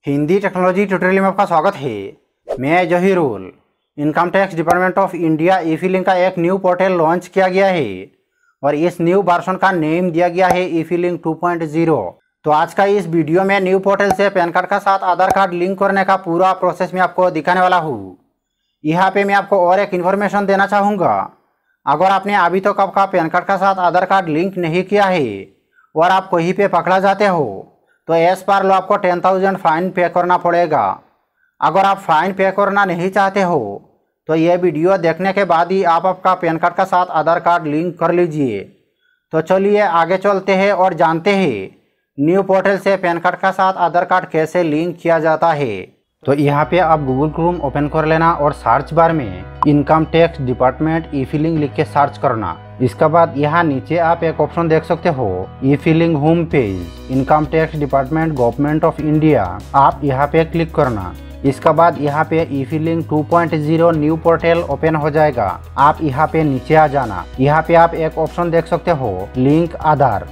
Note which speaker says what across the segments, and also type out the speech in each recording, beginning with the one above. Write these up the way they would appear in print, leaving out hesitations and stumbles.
Speaker 1: Hindi technology tutorial में आपका स्वागत है। मैं Zahirul. Income tax department of India e filing का एक न्यू पोर्टल लॉन्च किया गया है और इस न्यू वर्जन का नेम दिया गया है ई फिलिंग 2.0। तो आज का इस वीडियो में न्यू पोर्टल से पैन कार्ड का साथ आधार कार्ड लिंक करने का पूरा प्रोसेस मैं आपको दिखाने वाला हूँ। यहाँ पे मैं आपको और एक इन्फॉर्मेशन देना चाहूँगा। अगर आपने अभी तक आपका पैन कार्ड का साथ आधार कार्ड लिंक नहीं किया है और आप कहीं पे पकड़ा जाते हो तो एज पर लॉ आपको 10,000 फाइन पे करना पड़ेगा। अगर आप फाइन पे करना नहीं चाहते हो तो ये वीडियो देखने के बाद ही आप आपका पैन कार्ड का साथ आधार कार्ड लिंक कर लीजिए। तो चलिए आगे चलते हैं और जानते हैं न्यू पोर्टल से पैन कार्ड का साथ आधार कार्ड कैसे लिंक किया जाता है। तो यहाँ पे आप गूगल क्रोम ओपन कर लेना और सर्च बार में income tax department e filing लिख के सर्च करना। इसके बाद यहाँ नीचे आप एक ऑप्शन देख सकते हो e filing home page income tax department government of India. आप यहाँ पे क्लिक करना। इसके बाद यहाँ पे e filing 2.0 new portal open हो जाएगा। आप यहाँ पे नीचे आ जाना। यहाँ पे आप एक ऑप्शन देख सकते हो लिंक आधार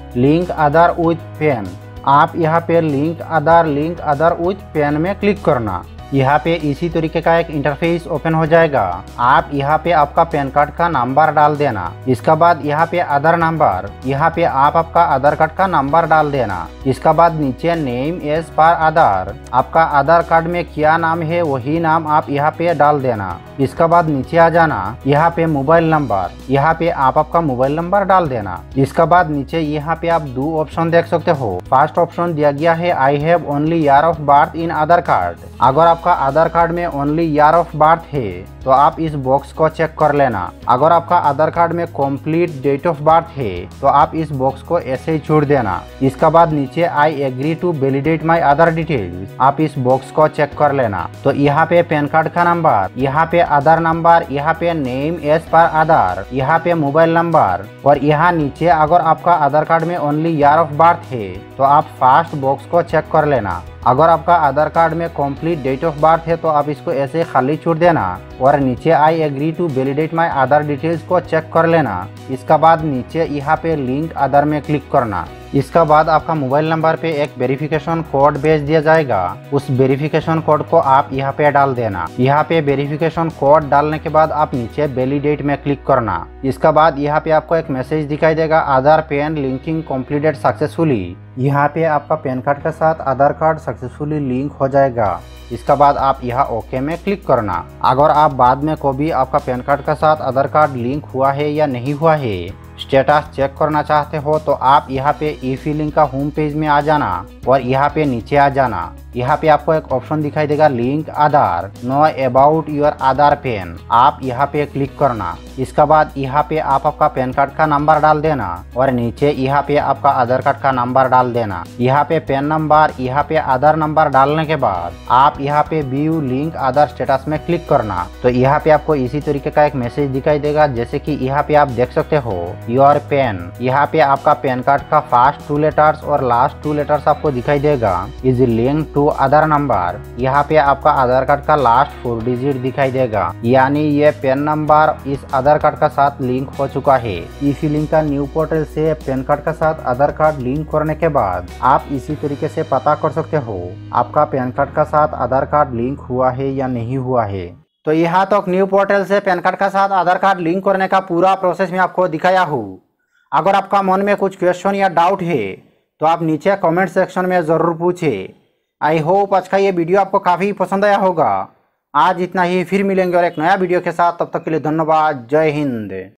Speaker 1: विथ पैन। आप यहाँ पे लिंक आधार विथ पैन में क्लिक करना। यहाँ पे इसी तरीके का एक इंटरफेस ओपन हो जाएगा। आप यहाँ पे आपका पैन कार्ड का नंबर डाल देना। इसके बाद यहाँ पे आधार नंबर, यहाँ पे आप आपका आधार कार्ड का नंबर डाल देना। इसके बाद नीचे नेम एज पर आधार, आपका आधार कार्ड में क्या नाम है वही नाम आप यहाँ पे डाल देना। इसके बाद नीचे आ जाना। यहाँ पे मोबाइल नंबर, यहाँ पे आप आपका मोबाइल नंबर डाल देना। इसके बाद नीचे यहाँ पे आप दो ऑप्शन देख सकते हो। फर्स्ट ऑप्शन दिया गया है I have only year of birth in Aadhaar card. अगर आपका आधार कार्ड में ओनली ईयर ऑफ बर्थ है तो आप इस बॉक्स को चेक कर लेना। अगर आपका आधार कार्ड में कंप्लीट डेट ऑफ बर्थ है तो आप इस बॉक्स को ऐसे ही छोड़ देना। इसके बाद नीचे I agree to validate my Aadhaar details, आप इस बॉक्स को चेक कर लेना। तो यहाँ पे पैन कार्ड का नंबर, यहाँ पे आधार नंबर, यहाँ पे नेम एज पर आधार, यहाँ पे मोबाइल नंबर और यहाँ नीचे अगर आपका आधार कार्ड में ओनली ईयर ऑफ बर्थ है तो आप फर्स्ट बॉक्स को चेक कर लेना। अगर आपका आधार कार्ड में कंप्लीट डेट ऑफ बर्थ है तो आप इसको ऐसे खाली छोड़ देना और नीचे I agree to validate my Aadhaar details को चेक कर लेना। इसका बाद नीचे यहाँ पे लिंक आधार में क्लिक करना। इसका बाद आपका मोबाइल नंबर पे एक वेरिफिकेशन कोड भेज दिया जाएगा। उस वेरिफिकेशन कोड को आप यहाँ पे डाल देना। यहाँ पे वेरिफिकेशन कोड डालने के बाद आप नीचे वैलिडेट में क्लिक करना। इसका बाद यहाँ पे आपको एक मैसेज दिखाई देगा Aadhaar PAN linking completed successfully. यहाँ पे आपका पैन कार्ड के साथ आधार कार्ड सक्सेसफुली लिंक हो जाएगा। इसका बाद आप यहाँ ओके में क्लिक करना। अगर आप बाद में कभी आपका पैन कार्ड के साथ आधार कार्ड लिंक हुआ है या नहीं हुआ है स्टेटस चेक करना चाहते हो तो आप यहाँ पे ई फिलिंग का होम पेज में आ जाना और यहाँ पे नीचे आ जाना। यहाँ पे आपको एक ऑप्शन दिखाई देगा link Aadhaar know about your Aadhaar PAN. आप यहाँ पे क्लिक करना। इसके बाद यहाँ पे आप आपका पैन कार्ड का नंबर डाल देना और नीचे यहाँ पे आपका आधार कार्ड का नंबर डाल देना। यहाँ पे पैन नंबर, यहाँ पे आधार नंबर डालने के बाद आप यहाँ पे व्यू लिंक आधार स्टेटस में क्लिक करना। तो यहाँ पे आपको इसी तरीके का एक मैसेज दिखाई देगा जैसे कि यहाँ पे आप देख सकते हो योर पैन। यहाँ पे आपका पैन कार्ड का फर्स्ट 2 लेटर्स और लास्ट 2 लेटर्स आपको दिखाई देगा is link to Aadhaar number. यहाँ पे आपका आधार कार्ड का लास्ट 4 डिजिट दिखाई देगा, यानी ये पैन नंबर इस आधार कार्ड का साथ लिंक हो चुका है। ई फिलिंग का न्यू पोर्टल से पैन कार्ड का साथ आधार कार्ड लिंक करने के बाद आप इसी तरीके से पता कर सकते हो आपका पैन कार्ड का साथ आधार कार्ड लिंक हुआ है या नहीं हुआ है। तो यहाँ तक न्यू पोर्टल से पैन कार्ड का साथ आधार कार्ड लिंक करने का पूरा प्रोसेस मैं आपको दिखाया हूँ। अगर आपका मन में कुछ क्वेश्चन या डाउट है तो आप नीचे कमेंट सेक्शन में ज़रूर पूछें। आई होप आज का ये वीडियो आपको काफ़ी पसंद आया होगा। आज इतना ही, फिर मिलेंगे और एक नया वीडियो के साथ। तब तक के लिए धन्यवाद। जय हिंद।